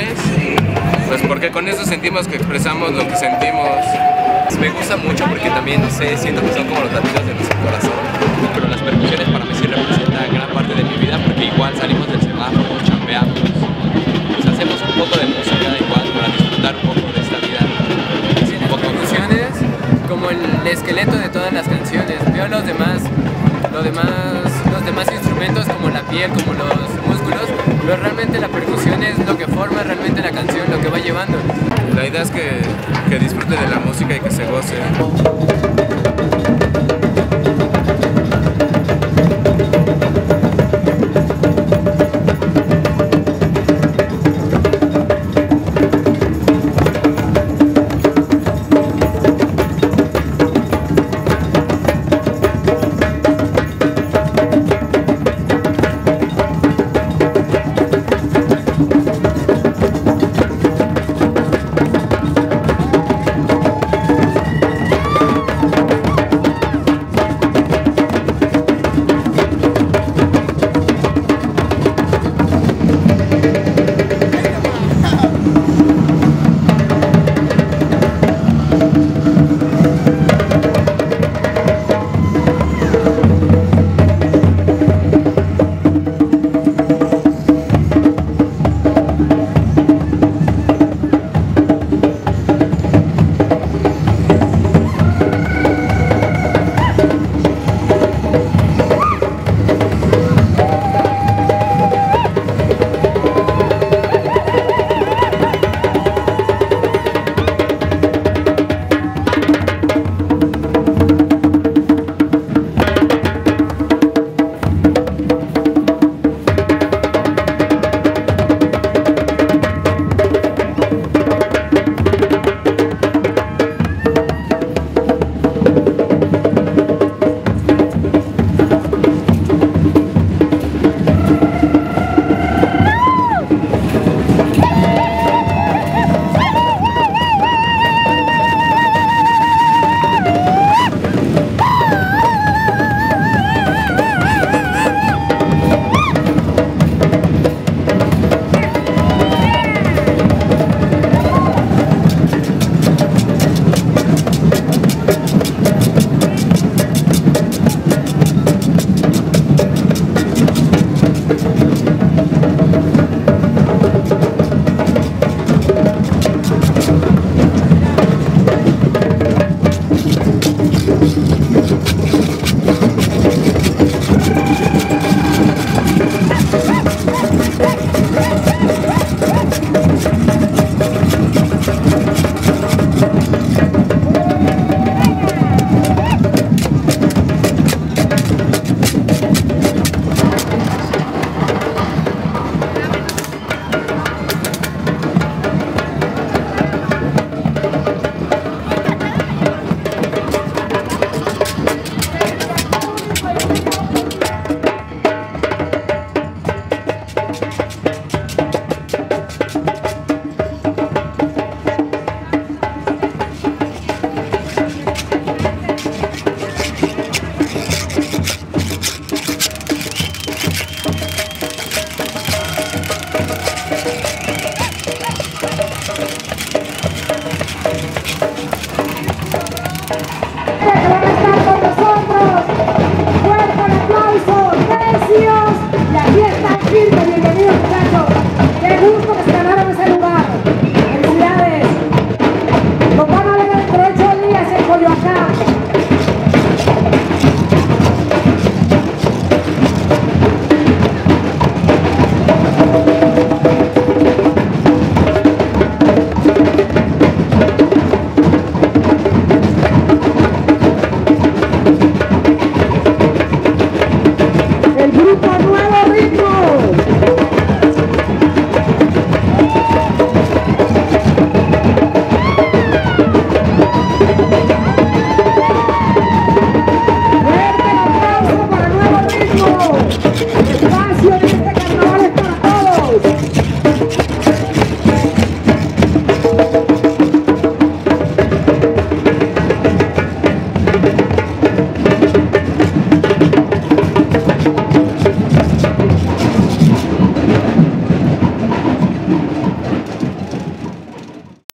canciones, pues porque con eso sentimos que expresamos lo que sentimos. Me gusta mucho porque también siento que son como los latidos de nuestro corazón, pero las percusiones para mí sí representan gran parte de mi vida porque igual salimos del semáforo, chambeamos, pues hacemos un poco de música igual para disfrutar un poco de esta vida. Sí, las percusiones como el esqueleto de todas las canciones. Veo los demás instrumentos como la piel, como los músculos, pero realmente la percusión es lo que forma realmente la canción, lo que va llevando. La idea es que disfruten de la música y que se goce. Grupo Nuevo.